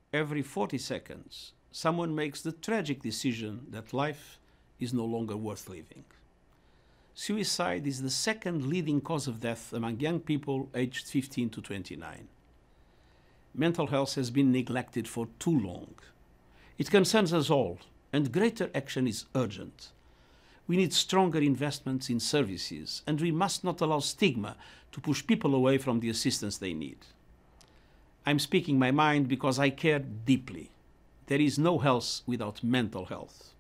every 40 seconds, someone makes the tragic decision that life is no longer worth living. Suicide is the second leading cause of death among young people aged 15 to 29. Mental health has been neglected for too long. It concerns us all, and greater action is urgent. We need stronger investments in services, and we must not allow stigma to push people away from the assistance they need. I'm speaking my mind because I care deeply. There is no health without mental health.